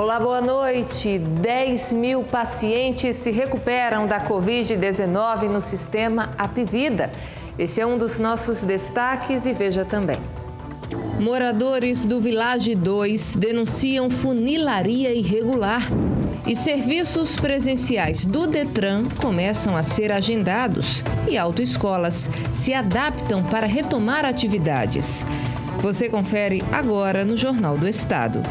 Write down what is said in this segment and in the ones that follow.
Olá, boa noite. 10 mil pacientes se recuperam da Covid-19 no sistema Apvida. Esse é um dos nossos destaques e veja também. Moradores do Village 2 denunciam funilaria irregular. E serviços presenciais do Detran começam a ser agendados e autoescolas se adaptam para retomar atividades. Você confere agora no Jornal do Estado.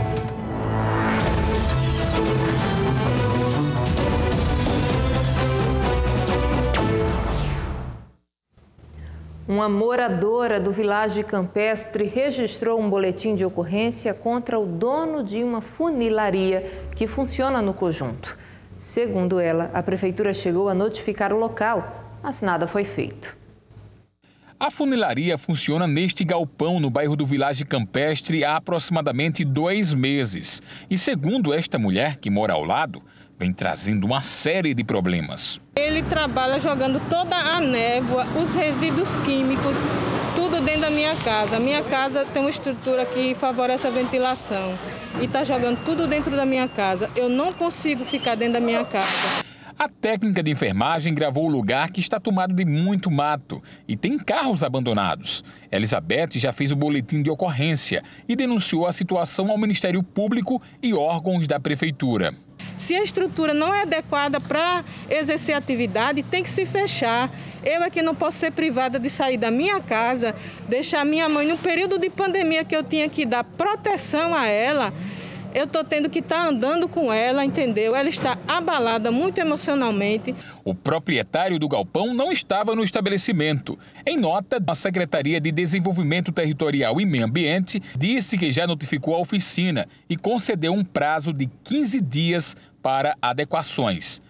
Uma moradora do Village Campestre registrou um boletim de ocorrência contra o dono de uma funilaria que funciona no conjunto. Segundo ela, a prefeitura chegou a notificar o local, mas nada foi feito. A funilaria funciona neste galpão no bairro do Village Campestre há aproximadamente 2 meses. E segundo esta mulher que mora ao lado, vem trazendo uma série de problemas. Ele trabalha jogando toda a névoa, os resíduos químicos, tudo dentro da minha casa. A minha casa tem uma estrutura que favorece a ventilação e está jogando tudo dentro da minha casa. Eu não consigo ficar dentro da minha casa. A técnica de enfermagem gravou o lugar que está tomado de muito mato e tem carros abandonados. Elizabeth já fez o boletim de ocorrência e denunciou a situação ao Ministério Público e órgãos da Prefeitura. Se a estrutura não é adequada para exercer atividade, tem que se fechar. Eu aqui não posso ser privada de sair da minha casa, deixar minha mãe no período de pandemia que eu tinha que dar proteção a ela. Eu estou tendo que estar andando com ela, entendeu? Ela está abalada muito emocionalmente. O proprietário do galpão não estava no estabelecimento. Em nota, a Secretaria de Desenvolvimento Territorial e Meio Ambiente disse que já notificou a oficina e concedeu um prazo de 15 dias para adequações.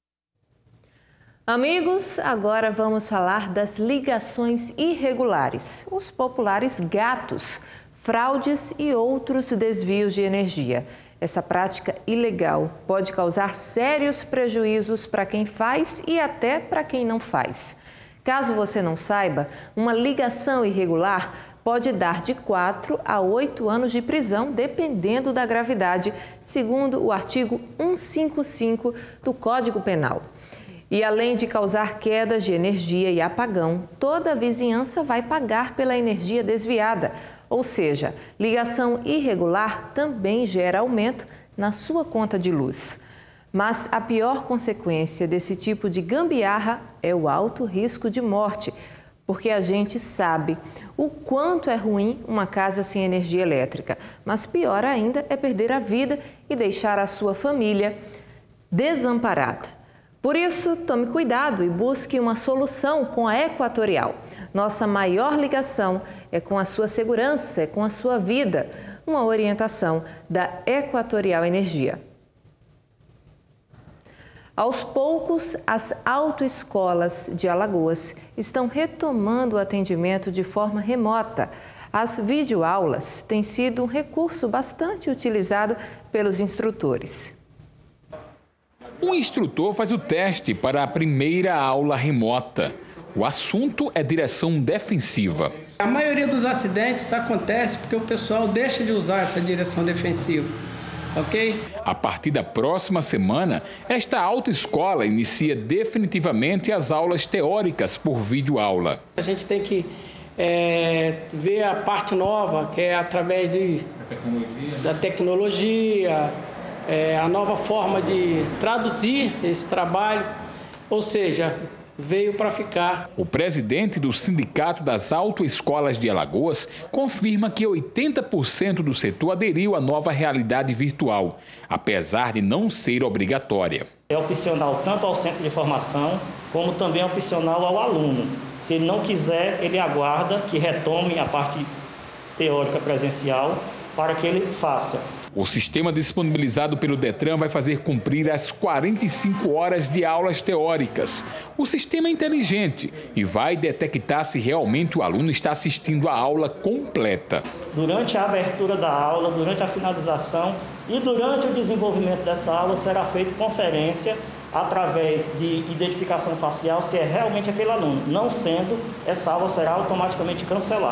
Amigos, agora vamos falar das ligações irregulares, os populares gatos, fraudes e outros desvios de energia. Essa prática ilegal pode causar sérios prejuízos para quem faz e até para quem não faz. Caso você não saiba, uma ligação irregular pode dar de 4 a 8 anos de prisão, dependendo da gravidade, segundo o artigo 155 do Código Penal. E além de causar quedas de energia e apagão, toda a vizinhança vai pagar pela energia desviada. Ou seja, ligação irregular também gera aumento na sua conta de luz. Mas a pior consequência desse tipo de gambiarra é o alto risco de morte, porque a gente sabe o quanto é ruim uma casa sem energia elétrica. Mas pior ainda é perder a vida e deixar a sua família desamparada. Por isso, tome cuidado e busque uma solução com a Equatorial. Nossa maior ligação é com a sua segurança, é com a sua vida. Uma orientação da Equatorial Energia. Aos poucos, as autoescolas de Alagoas estão retomando o atendimento de forma remota. As videoaulas têm sido um recurso bastante utilizado pelos instrutores. Um instrutor faz o teste para a primeira aula remota. O assunto é direção defensiva. A maioria dos acidentes acontece porque o pessoal deixa de usar essa direção defensiva, ok? A partir da próxima semana, esta autoescola inicia definitivamente as aulas teóricas por videoaula. A gente tem que ver a parte nova, que é através da tecnologia, a nova forma de traduzir esse trabalho, ou seja, veio para ficar. O presidente do Sindicato das Autoescolas de Alagoas confirma que 80% do setor aderiu à nova realidade virtual, apesar de não ser obrigatória. É opcional tanto ao centro de formação, como também opcional ao aluno. Se ele não quiser, ele aguarda que retome a parte teórica presencial para que ele faça. O sistema disponibilizado pelo Detran vai fazer cumprir as 45 horas de aulas teóricas. O sistema é inteligente e vai detectar se realmente o aluno está assistindo a aula completa. Durante a abertura da aula, durante a finalização e durante o desenvolvimento dessa aula será feita conferência através de identificação facial se é realmente aquele aluno. Não sendo, essa aula será automaticamente cancelada.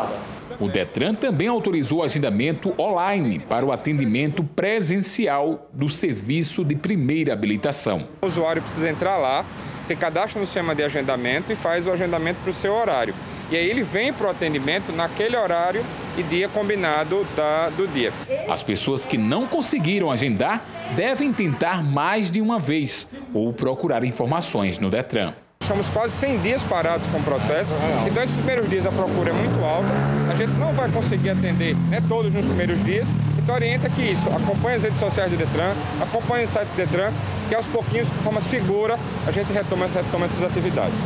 O Detran também autorizou o agendamento online para o atendimento presencial do serviço de primeira habilitação. O usuário precisa entrar lá, se cadastra no sistema de agendamento e faz o agendamento para o seu horário. E aí ele vem para o atendimento naquele horário e dia combinado do dia. As pessoas que não conseguiram agendar devem tentar mais de uma vez ou procurar informações no Detran. Estamos quase 100 dias parados com o processo, então esses primeiros dias a procura é muito alta, a gente não vai conseguir atender todos nos primeiros dias, então orienta que isso, acompanhe as redes sociais do Detran, acompanhe o site do Detran, que aos pouquinhos, de forma segura, a gente retoma essas atividades.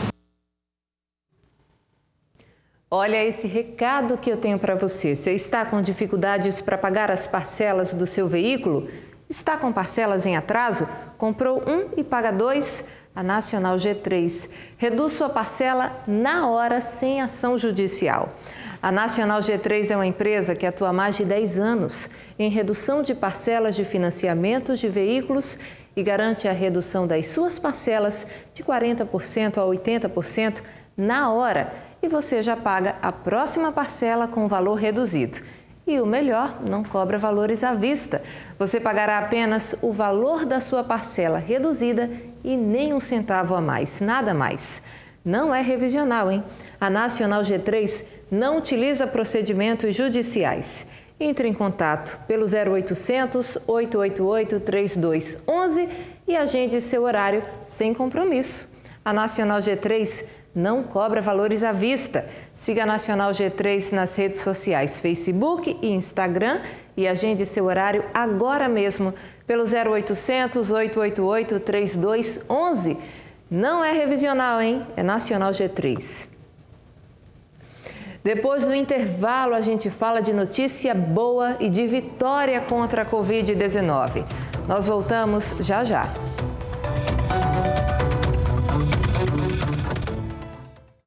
Olha esse recado que eu tenho para você. Você está com dificuldades para pagar as parcelas do seu veículo? Está com parcelas em atraso? Comprou um e paga dois? A Nacional G3 reduz sua parcela na hora sem ação judicial. A Nacional G3 é uma empresa que atua há mais de 10 anos em redução de parcelas de financiamentos de veículos e garante a redução das suas parcelas de 40% a 80% na hora. E você já paga a próxima parcela com valor reduzido. E o melhor, não cobra valores à vista. Você pagará apenas o valor da sua parcela reduzida e nem um centavo a mais, nada mais. Não é revisional, hein? A Nacional G3 não utiliza procedimentos judiciais. Entre em contato pelo 0800 888 3211 e agende seu horário sem compromisso. A Nacional G3 não cobra valores à vista. Siga a Nacional G3 nas redes sociais, Facebook e Instagram e agende seu horário agora mesmo pelo 0800 888 3211. Não é revisional, hein? É Nacional G3. Depois do intervalo, a gente fala de notícia boa e de vitória contra a Covid-19. Nós voltamos já já.